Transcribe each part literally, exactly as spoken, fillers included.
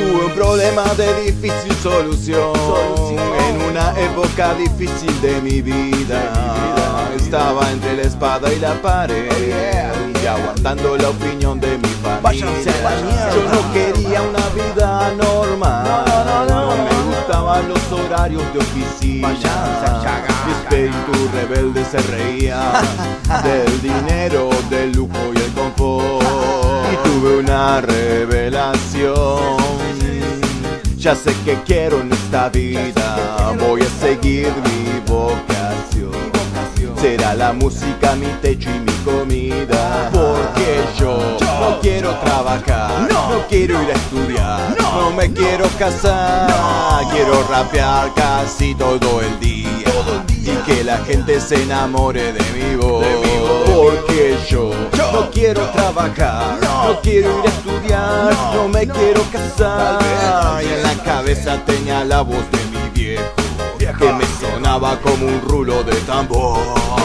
Tuve un problema de difícil solución, en una época difícil de mi vida. Estaba entre la espada y la pared, y aguantando la opinión de mi familia. Yo no quería una vida normal, no me gustaban los horarios de oficina. Mi espíritu rebelde se reía del dinero, del lujo y el confort. Y tuve una revelación. Ya sé que quiero en esta vida, voy a seguir mi vocación. Será la música mi techo y mi comida. Porque yo no quiero trabajar, no quiero ir a estudiar, no me quiero casar. Quiero rapear casi todo el día y que la gente se enamore de mi voz. Porque yo no quiero trabajar, no quiero ir a estudiar, no me quiero casar. Y en la cabeza tenía la voz de mi viejo, que me sonaba como un rulo de tambor.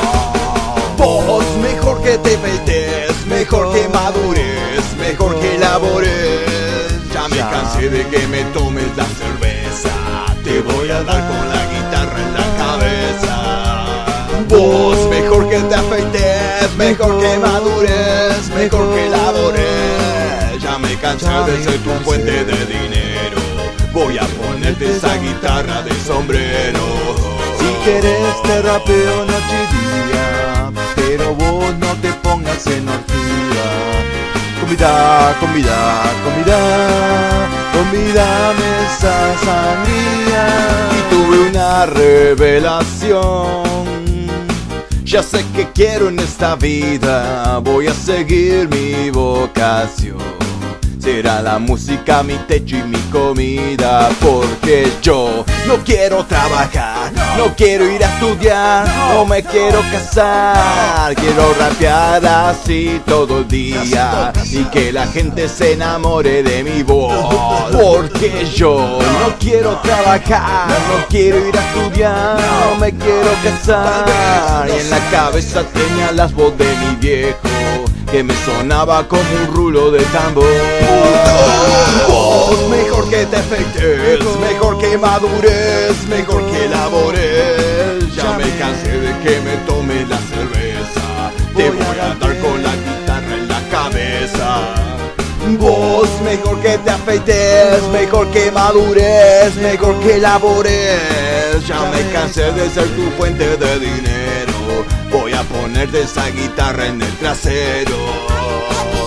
Vos, mejor que te afeites, mejor que madures, mejor que labores. Ya me cansé de que me tomes la cerveza, te voy a dar con la guitarra en la cabeza. Vos, mejor que te afeites, mejor que madures, mejor que labores. Ya me cansé de ser tu fuente de dinero, voy a ponerte esa guitarra de sombrero. Si querés te rapeo noche y día, pero vos no te pongas en orgía. Comida, comida, comida, convídame esa sangría. Y tuve una revelación. Ya sé que quiero en esta vida, voy a seguir mi vocación. Será la música mi techo y mi comida. Porque yo no quiero trabajar, no quiero ir a estudiar, no me quiero casar. Quiero rapear así todo el día y que la gente se enamore de mi voz. Porque yo no quiero trabajar, no quiero ir a estudiar, no me quiero casar. Y en la cabeza tenía las voces de mi viejo, que me sonaba como un rulo de tambor. Vos, mejor que te afeites, mejor que madures, mejor que labores. Ya me cansé de que me tomes la cerveza, te voy a dar con la guitarra en la cabeza. Vos, mejor que te afeites, mejor que madures, mejor que labores. Ya me cansé de ser tu fuente de dinero, voy a ponerte esa guitarra en el trasero.